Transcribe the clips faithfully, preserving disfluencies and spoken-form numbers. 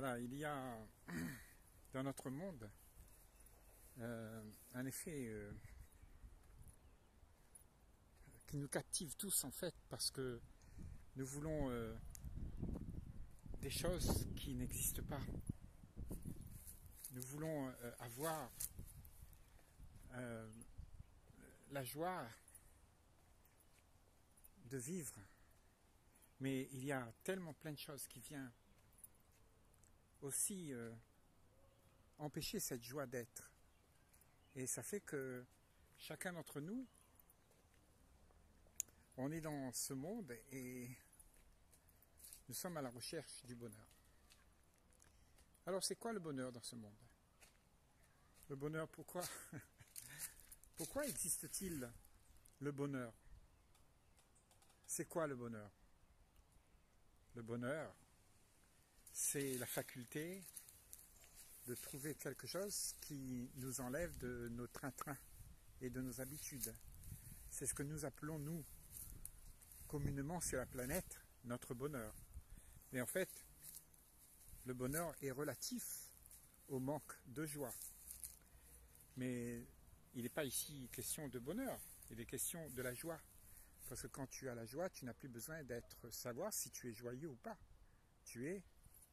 Voilà, il y a dans notre monde euh, un effet euh, qui nous captive tous en fait, parce que nous voulons euh, des choses qui n'existent pas. Nous voulons euh, avoir euh, la joie de vivre, mais il y a tellement plein de choses qui viennent aussi euh, empêcher cette joie d'être. Et ça fait que chacun d'entre nous, on est dans ce monde et nous sommes à la recherche du bonheur. Alors c'est quoi le bonheur dans ce monde? Le bonheur, pourquoi Pourquoi existe-t-il le bonheur? C'est quoi le bonheur? Le bonheur, c'est la faculté de trouver quelque chose qui nous enlève de nos train-train et de nos habitudes. C'est ce que nous appelons, nous, communément sur la planète, notre bonheur. Mais en fait, le bonheur est relatif au manque de joie. Mais il n'est pas ici question de bonheur, il est question de la joie. Parce que quand tu as la joie, tu n'as plus besoin d'être savoir si tu es joyeux ou pas. Tu es,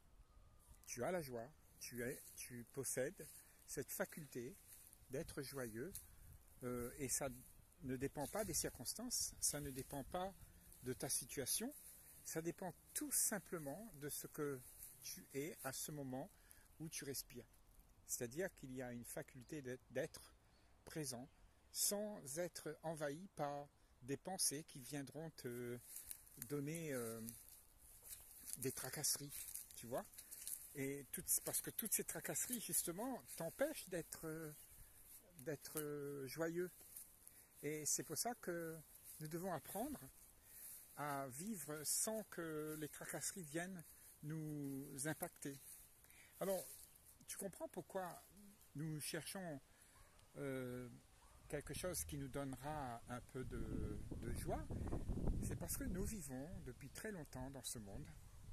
tu as la joie, tu es, tu possèdes cette faculté d'être joyeux, euh, et ça ne dépend pas des circonstances, ça ne dépend pas de ta situation, ça dépend tout simplement de ce que tu es à ce moment où tu respires. C'est-à-dire qu'il y a une faculté d'être présent sans être envahi par des pensées qui viendront te donner euh, des tracasseries, tu vois. Et tout, parce que toutes ces tracasseries, justement, t'empêchent d'être euh, d'être euh, joyeux. Et c'est pour ça que nous devons apprendre à vivre sans que les tracasseries viennent nous impacter. Alors, tu comprends pourquoi nous cherchons euh, quelque chose qui nous donnera un peu de, de joie? C'est parce que nous vivons depuis très longtemps dans ce monde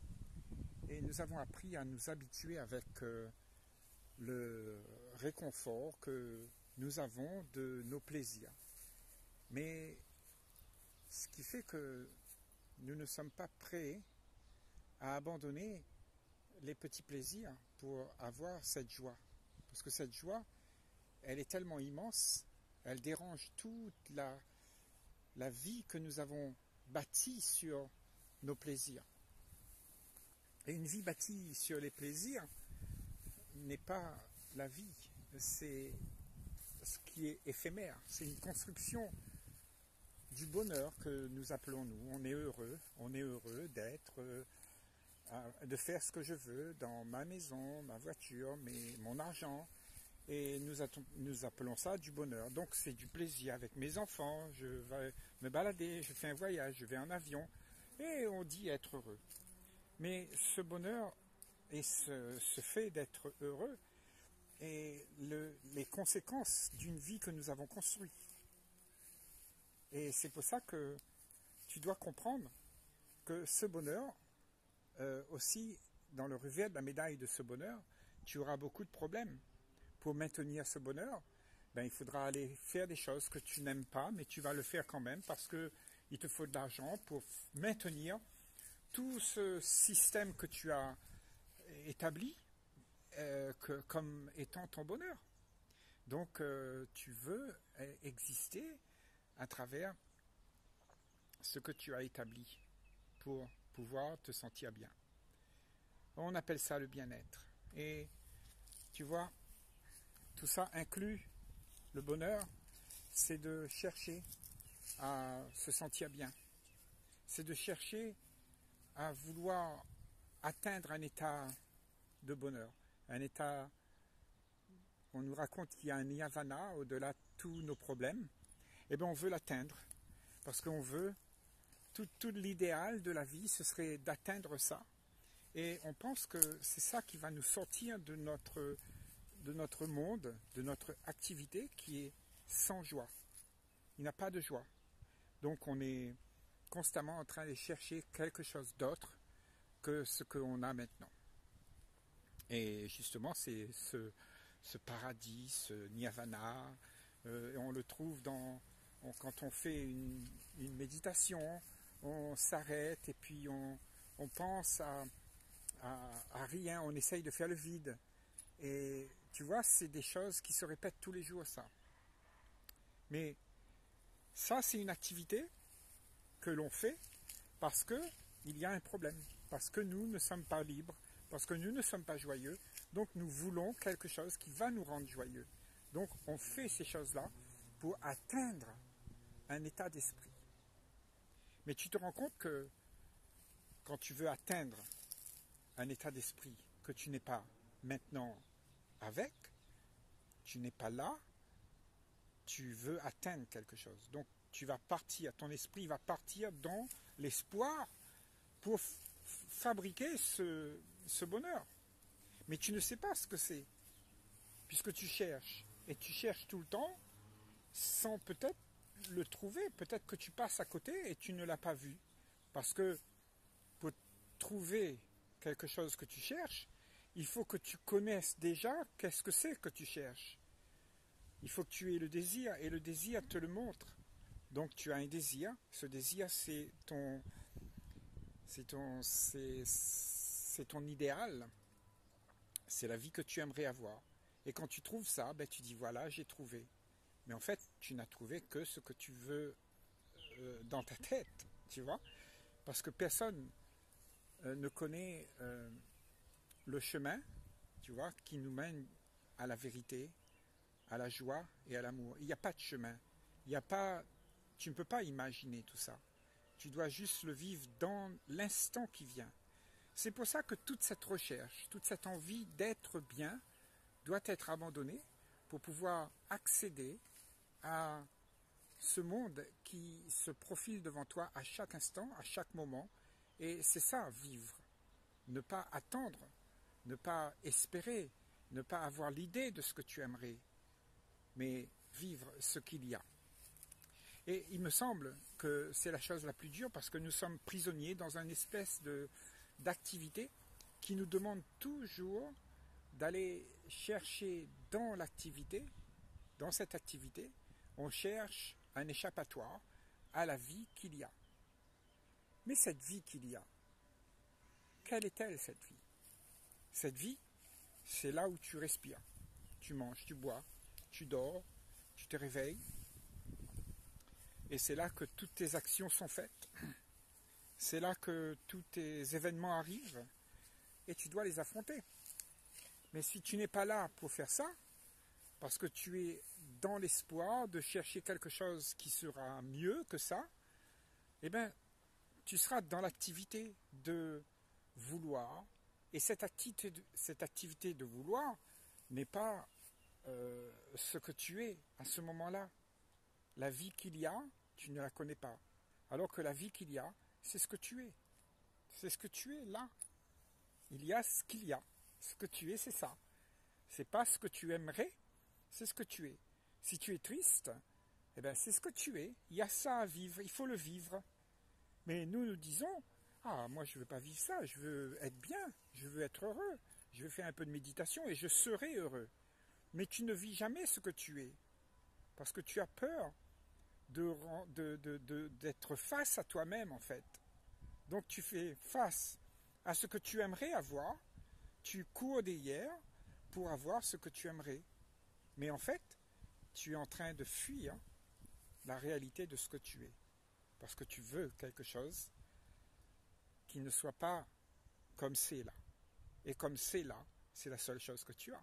et nous avons appris à nous habituer avec euh, le réconfort que nous avons de nos plaisirs. Mais ce qui fait que nous ne sommes pas prêts à abandonner les petits plaisirs pour avoir cette joie. Parce que cette joie, elle est tellement immense, elle dérange toute la, la vie que nous avons bâtie sur nos plaisirs. Et une vie bâtie sur les plaisirs n'est pas la vie, c'est ce qui est éphémère, c'est une construction du bonheur que nous appelons nous. On est heureux, on est heureux d'être, euh, de faire ce que je veux dans ma maison, ma voiture, mes, mon argent. Et nous, nous appelons ça du bonheur. Donc c'est du plaisir avec mes enfants, je vais me balader, je fais un voyage, je vais en avion, et on dit être heureux. Mais ce bonheur et ce, ce fait d'être heureux est le, les conséquences d'une vie que nous avons construite. Et c'est pour ça que tu dois comprendre que ce bonheur, euh, aussi dans le revers de la médaille de ce bonheur, tu auras beaucoup de problèmes. Pour maintenir ce bonheur, ben, il faudra aller faire des choses que tu n'aimes pas, mais tu vas le faire quand même parce qu'il te faut de l'argent pour maintenir tout ce système que tu as établi euh, que, comme étant ton bonheur. Donc euh, tu veux exister à travers ce que tu as établi pour pouvoir te sentir bien. On appelle ça le bien-être. Et tu vois, tout ça inclut le bonheur, c'est de chercher à se sentir bien. C'est de chercher à vouloir atteindre un état de bonheur. Un état, on nous raconte qu'il y a un nirvana au-delà de tous nos problèmes. Eh bien, on veut l'atteindre. Parce qu'on veut, tout, tout l'idéal de la vie, ce serait d'atteindre ça. Et on pense que c'est ça qui va nous sortir de notre... de notre monde, de notre activité qui est sans joie. Il n'y a pas de joie. Donc on est constamment en train de chercher quelque chose d'autre que ce qu'on a maintenant. Et justement, c'est ce, ce paradis, ce nirvana, euh, on le trouve dans, on, quand on fait une, une méditation, on s'arrête et puis on, on pense à, à, à rien, on essaye de faire le vide. Et tu vois, c'est des choses qui se répètent tous les jours, ça. Mais ça, c'est une activité que l'on fait parce qu'il y a un problème, parce que nous ne sommes pas libres, parce que nous ne sommes pas joyeux, donc nous voulons quelque chose qui va nous rendre joyeux. Donc on fait ces choses-là pour atteindre un état d'esprit. Mais tu te rends compte que quand tu veux atteindre un état d'esprit que tu n'es pas maintenant avec, tu n'es pas là, tu veux atteindre quelque chose. Donc tu vas partir, ton esprit va partir dans l'espoir pour f- fabriquer ce, ce bonheur. Mais tu ne sais pas ce que c'est, puisque tu cherches. Et tu cherches tout le temps sans peut-être le trouver. Peut-être que tu passes à côté et tu ne l'as pas vu. Parce que pour trouver quelque chose que tu cherches, il faut que tu connaisses déjà qu'est-ce que c'est que tu cherches. Il faut que tu aies le désir, et le désir te le montre. Donc tu as un désir, ce désir c'est ton, c'est ton, c'est, c'est ton idéal, c'est la vie que tu aimerais avoir. Et quand tu trouves ça, ben tu dis voilà, j'ai trouvé. Mais en fait, tu n'as trouvé que ce que tu veux euh, dans ta tête, tu vois. Parce que personne euh, ne connaît euh, le chemin, tu vois, qui nous mène à la vérité, à la joie et à l'amour. Il n'y a pas de chemin. Il n'y a pas, tu ne peux pas imaginer tout ça. Tu dois juste le vivre dans l'instant qui vient. C'est pour ça que toute cette recherche, toute cette envie d'être bien doit être abandonnée pour pouvoir accéder à ce monde qui se profile devant toi à chaque instant, à chaque moment. Et c'est ça, vivre. Ne pas attendre, ne pas espérer, ne pas avoir l'idée de ce que tu aimerais, mais vivre ce qu'il y a. Et il me semble que c'est la chose la plus dure parce que nous sommes prisonniers dans une espèce de, d'activité qui nous demande toujours d'aller chercher dans l'activité, dans cette activité, on cherche un échappatoire à la vie qu'il y a. Mais cette vie qu'il y a, quelle est-elle cette vie? Cette vie, c'est là où tu respires. Tu manges, tu bois, tu dors, tu te réveilles. Et c'est là que toutes tes actions sont faites. C'est là que tous tes événements arrivent et tu dois les affronter. Mais si tu n'es pas là pour faire ça, parce que tu es dans l'espoir de chercher quelque chose qui sera mieux que ça, eh bien, tu seras dans l'activité de vouloir. Et cette activité de, cette activité de vouloir n'est pas euh, ce que tu es à ce moment-là. La vie qu'il y a, tu ne la connais pas. Alors que la vie qu'il y a, c'est ce que tu es. C'est ce que tu es là. Il y a ce qu'il y a. Ce que tu es, c'est ça. C'est pas ce que tu aimerais, c'est ce que tu es. Si tu es triste, eh bien c'est ce que tu es. Il y a ça à vivre, il faut le vivre. Mais nous nous disons, ah moi je veux pas vivre ça, je veux être bien, je veux être heureux, je veux faire un peu de méditation et je serai heureux. Mais tu ne vis jamais ce que tu es. Parce que tu as peur de, de, de, de, d'être face à toi-même en fait. Donc tu fais face à ce que tu aimerais avoir, tu cours derrière pour avoir ce que tu aimerais. Mais en fait, tu es en train de fuir la réalité de ce que tu es. Parce que tu veux quelque chose qui ne soit pas comme c'est là. Et comme c'est là, c'est la seule chose que tu as.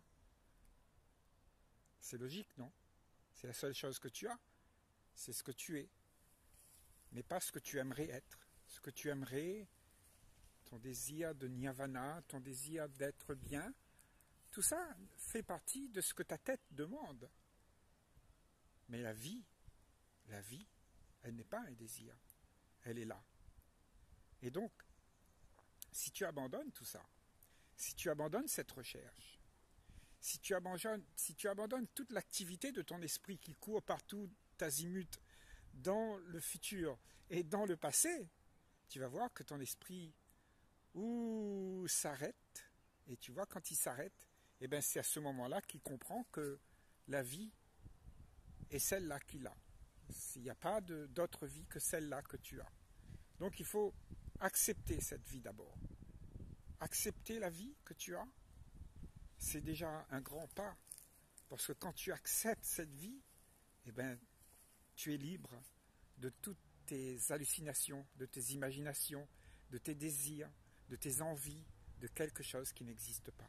C'est logique, non? C'est la seule chose que tu as. C'est ce que tu es. Mais pas ce que tu aimerais être. Ce que tu aimerais, ton désir de nirvana, ton désir d'être bien, tout ça fait partie de ce que ta tête demande. Mais la vie, la vie, elle n'est pas un désir. Elle est là. Et donc, si tu abandonnes tout ça, si tu abandonnes cette recherche, si tu abandonnes, si tu abandonnes toute l'activité de ton esprit qui court partout, t'azimut, dans le futur et dans le passé, tu vas voir que ton esprit ou s'arrête, Et tu vois, quand il s'arrête, eh ben c'est à ce moment-là qu'il comprend que la vie est celle-là qu'il a. Il n'y a pas d'autre vie que celle-là que tu as. Donc il faut accepter cette vie d'abord. Accepter la vie que tu as, c'est déjà un grand pas. Parce que quand tu acceptes cette vie, eh ben, tu es libre de toutes tes hallucinations, de tes imaginations, de tes désirs, de tes envies, de quelque chose qui n'existe pas.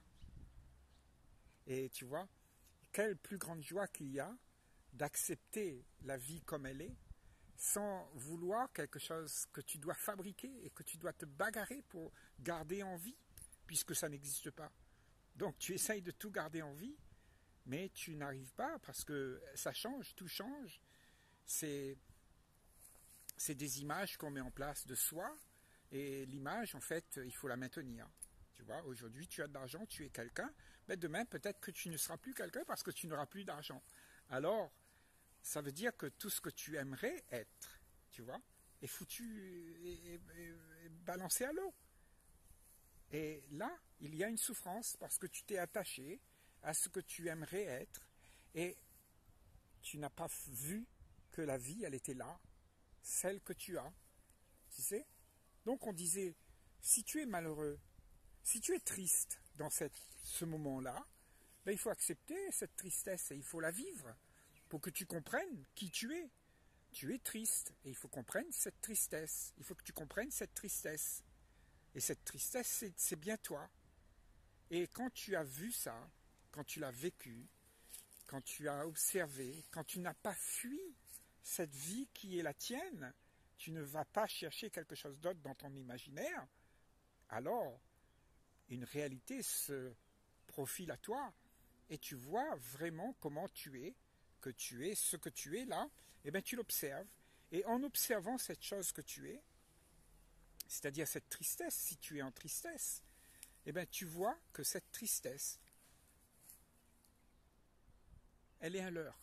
Et tu vois, quelle plus grande joie qu'il y a d'accepter la vie comme elle est, sans vouloir quelque chose que tu dois fabriquer et que tu dois te bagarrer pour garder en vie, puisque ça n'existe pas. Donc tu essayes de tout garder en vie, mais tu n'arrives pas parce que ça change, tout change. C'est, c'est des images qu'on met en place de soi, et l'image, en fait, il faut la maintenir. Tu vois, aujourd'hui tu as de l'argent, tu es quelqu'un, mais demain peut-être que tu ne seras plus quelqu'un parce que tu n'auras plus d'argent. Alors, ça veut dire que tout ce que tu aimerais être, tu vois, est foutu et, et, et balancé à l'eau. Et là, il y a une souffrance parce que tu t'es attaché à ce que tu aimerais être et tu n'as pas vu que la vie, elle était là, celle que tu as, tu sais. Donc on disait, si tu es malheureux, si tu es triste dans cette, ce moment-là, ben il faut accepter cette tristesse et il faut la vivre pour que tu comprennes qui tu es. Tu es triste et il faut comprendre cette tristesse. Il faut que tu comprennes cette tristesse. Et cette tristesse, c'est bien toi. Et quand tu as vu ça, quand tu l'as vécu, quand tu as observé, quand tu n'as pas fui cette vie qui est la tienne, tu ne vas pas chercher quelque chose d'autre dans ton imaginaire, alors une réalité se profile à toi et tu vois vraiment comment tu es, que tu es ce que tu es là, et bien tu l'observes. Et en observant cette chose que tu es, c'est-à-dire cette tristesse, si tu es en tristesse, eh bien tu vois que cette tristesse, elle est un leurre.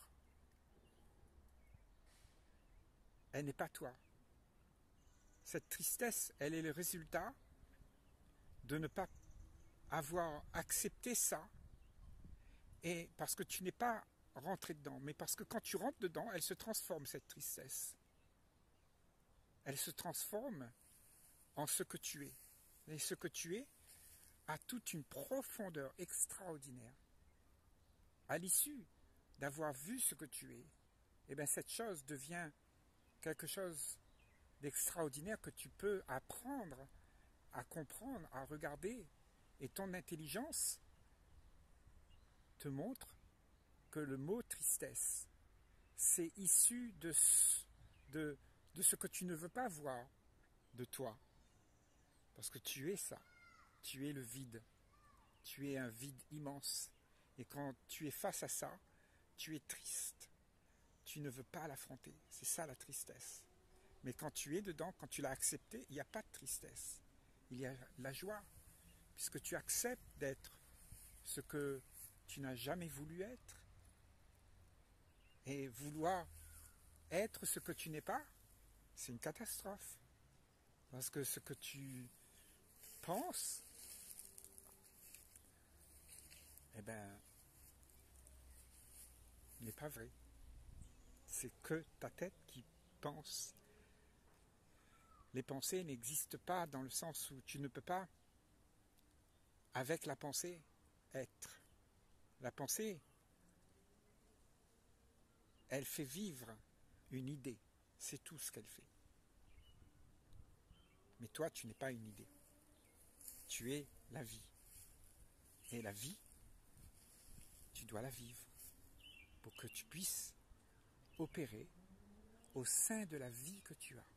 Elle n'est pas toi. Cette tristesse, elle est le résultat de ne pas avoir accepté ça, et parce que tu n'es pas rentré dedans, mais parce que quand tu rentres dedans, elle se transforme, cette tristesse. Elle se transforme en ce que tu es. Et ce que tu es a toute une profondeur extraordinaire. À l'issue d'avoir vu ce que tu es, eh bien cette chose devient quelque chose d'extraordinaire que tu peux apprendre à comprendre, à regarder. Et ton intelligence te montre que le mot tristesse, c'est issu de, de, de ce que tu ne veux pas voir de toi. Parce que tu es ça. Tu es le vide. Tu es un vide immense. Et quand tu es face à ça, tu es triste. Tu ne veux pas l'affronter. C'est ça la tristesse. Mais quand tu es dedans, quand tu l'as accepté, il n'y a pas de tristesse. Il y a la joie. Puisque tu acceptes d'être ce que tu n'as jamais voulu être. Et vouloir être ce que tu n'es pas, c'est une catastrophe. Parce que ce que tu penses, eh bien, n'est pas vrai. C'est que ta tête qui pense. Les pensées n'existent pas dans le sens où tu ne peux pas, avec la pensée, être. La pensée, elle fait vivre une idée. C'est tout ce qu'elle fait. Mais toi, tu n'es pas une idée. Tu es la vie. Et la vie, tu dois la vivre pour que tu puisses opérer au sein de la vie que tu as.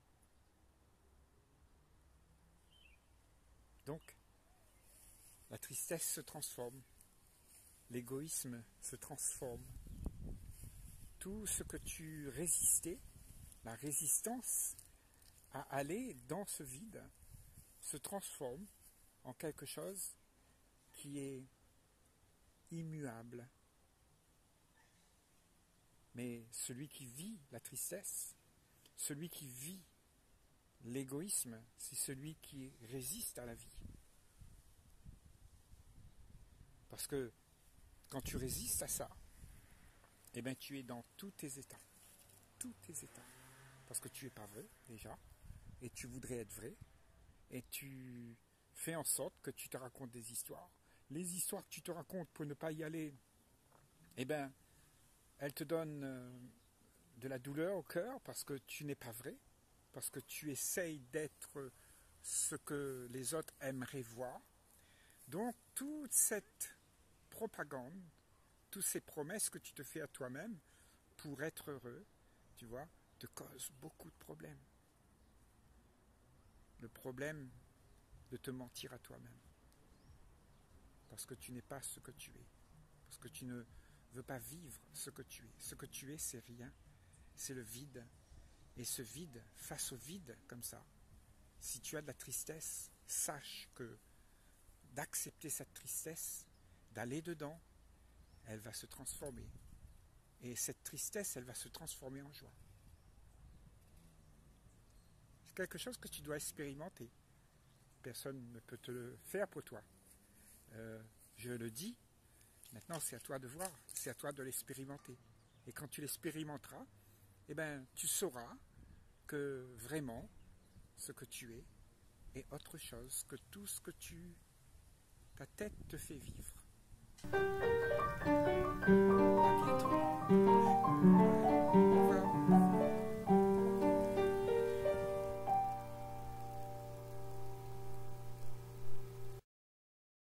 Donc, la tristesse se transforme, l'égoïsme se transforme. Tout ce que tu résistais, la résistance à aller dans ce vide, se transforme en quelque chose qui est immuable. Mais celui qui vit la tristesse, celui qui vit l'égoïsme, c'est celui qui résiste à la vie. Parce que quand tu résistes à ça, eh bien tu es dans tous tes états. Tous tes états. Parce que tu n'es pas vrai, déjà, et tu voudrais être vrai, et tu fais en sorte que tu te racontes des histoires. Les histoires que tu te racontes pour ne pas y aller, eh bien, elles te donnent euh, de la douleur au cœur parce que tu n'es pas vrai, parce que tu essayes d'être ce que les autres aimeraient voir. Donc, toute cette propagande, toutes ces promesses que tu te fais à toi-même pour être heureux, tu vois, te causent beaucoup de problèmes. Le problème de te mentir à toi-même. Parce que tu n'es pas ce que tu es. Parce que tu ne veux pas vivre ce que tu es. Ce que tu es, c'est rien. C'est le vide. Et ce vide, face au vide, comme ça, si tu as de la tristesse, sache que d'accepter cette tristesse, d'aller dedans, elle va se transformer. Et cette tristesse, elle va se transformer en joie. C'est quelque chose que tu dois expérimenter. Personne ne peut te le faire pour toi. Euh, je le dis, maintenant c'est à toi de voir, c'est à toi de l'expérimenter. Et quand tu l'expérimenteras, eh ben, tu sauras que vraiment, ce que tu es est autre chose que tout ce que tu, ta tête te fait vivre. À bientôt.